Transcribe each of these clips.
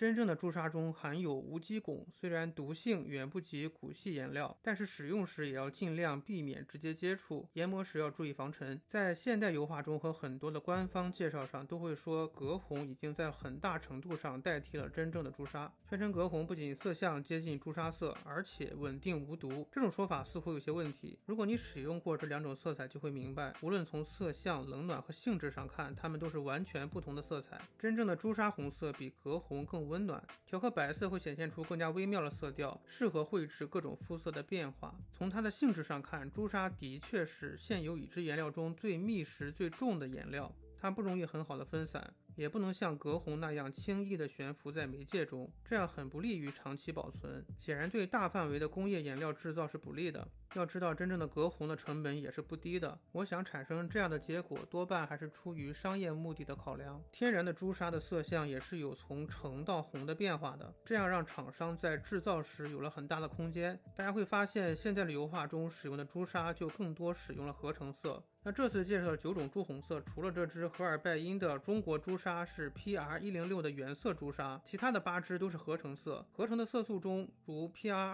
真正的朱砂中含有无机汞，虽然毒性远不及古稀颜料，但是使用时也要尽量避免直接接触，研磨时要注意防尘。在现代油画中和很多的官方介绍上都会说镉红已经在很大程度上代替了真正的朱砂，宣称镉红不仅色相接近朱砂色，而且稳定无毒。这种说法似乎有些问题，如果你使用过这两种色彩就会明白，无论从色相、冷暖和性质上看，它们都是完全不同的色彩。真正的朱砂红色比镉红更温暖，调和白色会显现出更加微妙的色调，适合绘制各种肤色的变化。从它的性质上看，朱砂的确是现有已知颜料中最密实最重的颜料，它不容易很好的分散，也不能像镉红那样轻易的悬浮在媒介中，这样很不利于长期保存，显然对大范围的工业颜料制造是不利的。要知道真正的镉红的成本也是不低的，我想产生这样的结果多半还是出于商业目的的考量。天然的朱砂的色相也是有从橙到红的变化的，这样让厂商在制造时有了很大的空间。大家会发现现在的油画中使用的朱砂就更多使用了合成色。那这次介绍的9种朱红色，除了这支荷尔拜因的中国朱砂是 PR106 的原色朱砂，其他的8支都是合成色。合成的色素中如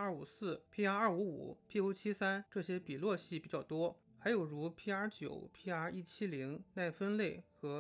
PR254、PR255、PO73 这些比洛系比较多，还有如 PR9、PR170 耐酚类和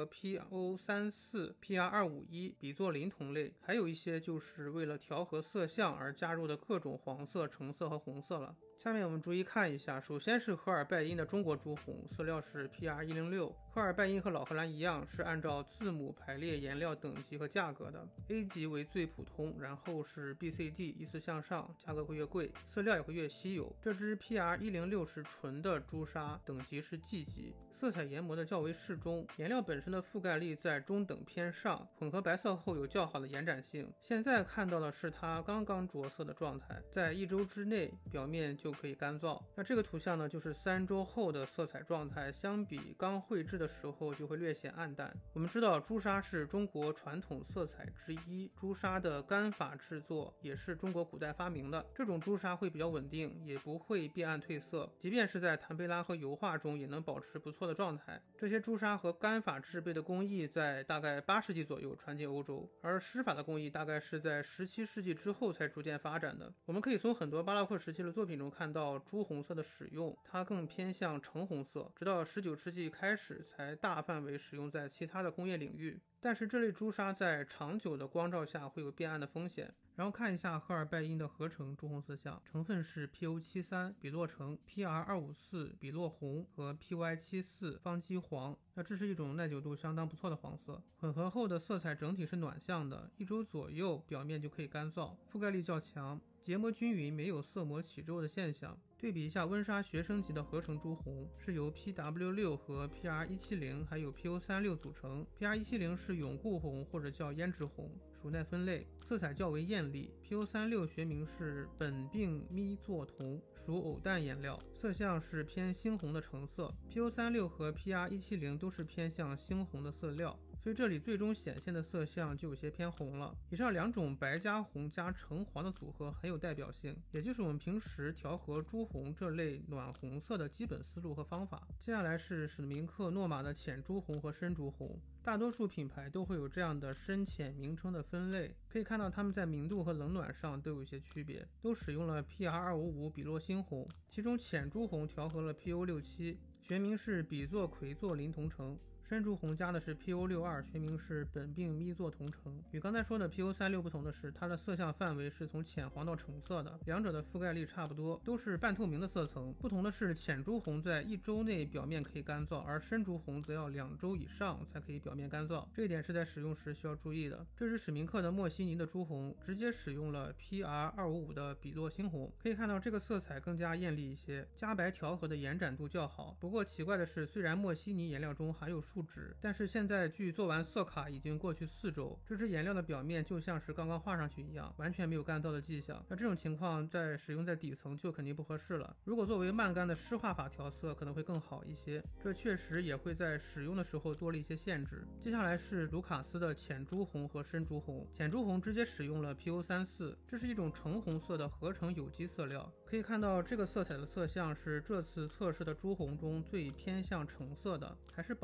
PO34、PR251 比唑林酮类，还有一些就是为了调和色相而加入的各种黄色、橙色和红色了。下面我们逐一看一下，首先是荷尔拜因的中国朱红，色料是 PR106。荷尔拜因和老荷兰一样，是按照字母排列颜料等级和价格的， A 级为最普通，然后是 BCD， 依次向上，价格会越贵，色料也会越稀有。这支 PR106 是纯的朱砂，等级是 G 级，色彩研磨的较为适中，颜料本身的覆盖力在中等偏上，混合白色后有较好的延展性。现在看到的是它刚刚着色的状态，在1周之内表面就可以干燥。那这个图像呢，就是3周后的色彩状态，相比刚绘制的时候就会略显暗淡。我们知道朱砂是中国传统色彩之一，朱砂的干法制作也是中国古代发明的，这种朱砂会比较稳定，也不会变暗褪色，即便是在檀培拉和油画中也能保持不错的状态。这些朱砂和干法制备的工艺在大概8世纪左右传进欧洲，而湿法的工艺大概是在17世纪之后才逐渐发展的。我们可以从很多巴洛克时期的作品中看到朱红色的使用，它更偏向橙红色，直到19世纪开始才大范围使用在其他的工业领域。但是这类朱砂在长久的光照下会有变暗的风险。然后看一下荷尔拜因的合成朱红色相，成分是 PO73 比洛橙、PR254 比洛红和 PY74 方基黄。那这是一种耐久度相当不错的黄色，混合后的色彩整体是暖向的，1周左右表面就可以干燥，覆盖力较强，结膜均匀，没有色膜起皱的现象。对比一下温莎学生级的合成朱红，是由 PW6 和 PR170 还有 PO36 组成。 PR170 是永固红或者叫胭脂红，属耐酚类，色彩较为艳丽。 PO36 学名是苯并咪唑酮，属偶氮颜料，色相是偏猩红的橙色。 PO36 和 PR170 都是偏向猩红的色料，所以这里最终显现的色相就有些偏红了。以上2种白加红加橙黄的组合很有代表性，也就是我们平时调和朱红这类暖红色的基本思路和方法。接下来是史明克诺玛的浅朱红和深朱红，大多数品牌都会有这样的深浅名称的分类，可以看到它们在明度和冷暖上都有一些区别，都使用了 PR255 比洛星红，其中浅朱红调和了 PO67， 学名是比唑喹唑林酮橙，深朱红加的是 PO62， 学名是苯并咪唑酮橙。与刚才说的 PO36 不同的是，它的色相范围是从浅黄到橙色的，两者的覆盖力差不多，都是半透明的色层。不同的是，浅朱红在1周内表面可以干燥，而深朱红则要2周以上才可以表面干燥，这一点是在使用时需要注意的。这是史明克的莫西尼的朱红，直接使用了 PR255 的比洛星红，可以看到这个色彩更加艳丽一些，加白调和的延展度较好。不过奇怪的是，虽然莫西尼颜料中含有树脂，但是现在距做完色卡已经过去4周，这支颜料的表面就像是刚刚画上去一样，完全没有干燥的迹象。那这种情况在使用在底层就肯定不合适了，如果作为慢干的湿画法调色可能会更好一些，这确实也会在使用的时候多了一些限制。接下来是卢卡斯的浅朱红和深朱红，浅朱红直接使用了 PO34， 这是一种橙红色的合成有机色料，可以看到这个色彩的色相是这次测试的朱红中最偏向橙色的，还是保持了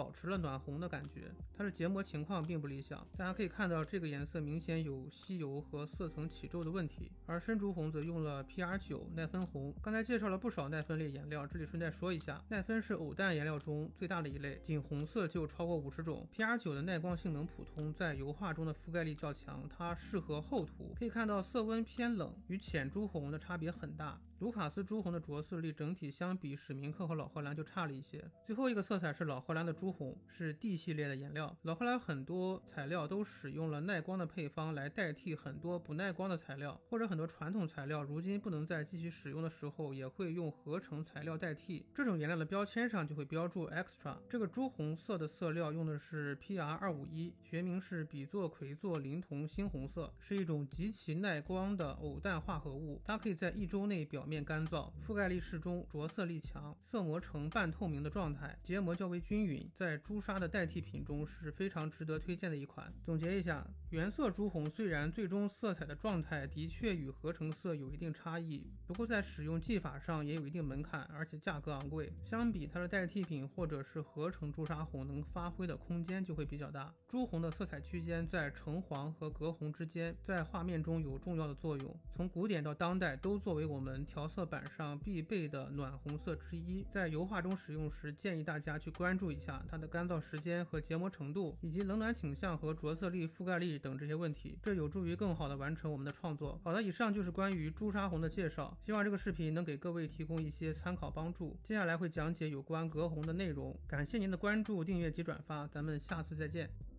暖红的感觉，它的结膜情况并不理想。大家可以看到这个颜色明显有吸油和色层起皱的问题，而深竹红则用了 PR9 耐分红。刚才介绍了不少耐分类颜料，这里顺带说一下，耐分是偶氮颜料中最大的一类，仅红色就超过50种。PR9 的耐光性能普通，在油画中的覆盖力较强，它适合厚涂。可以看到色温偏冷，与浅朱红的差别很大。卢卡斯朱红的着色力整体相比史明克和老荷兰就差了一些。最后一个色彩是老荷兰的朱红，是 D 系列的颜料。老荷兰很多材料都使用了耐光的配方来代替很多不耐光的材料，或者很多传统材料如今不能再继续使用的时候，也会用合成材料代替。这种颜料的标签上就会标注 Extra。这个朱红色的色料用的是 PR251，学名是比唑喹唑磷铜猩红色，是一种极其耐光的偶氮化合物，它可以在1周内表面干燥，覆盖力适中，着色力强，色膜呈半透明的状态，结膜较为均匀，在朱砂的代替品中是非常值得推荐的一款。总结一下，原色朱红虽然最终色彩的状态的确与合成色有一定差异，不过在使用技法上也有一定门槛，而且价格昂贵，相比它的代替品或者是合成朱砂红能发挥的空间就会比较大。朱红的色彩区间在橙黄和镉红之间，在画面中有重要的作用，从古典到当代都作为我们调色板上必备的暖红色之一。在油画中使用时，建议大家去关注一下它的干燥时间和结膜程度，以及冷暖倾向和着色力、覆盖力等这些问题，这有助于更好的完成我们的创作。好的，以上就是关于朱砂红的介绍，希望这个视频能给各位提供一些参考帮助。接下来会讲解有关镉红的内容，感谢您的关注、订阅及转发，咱们下次再见。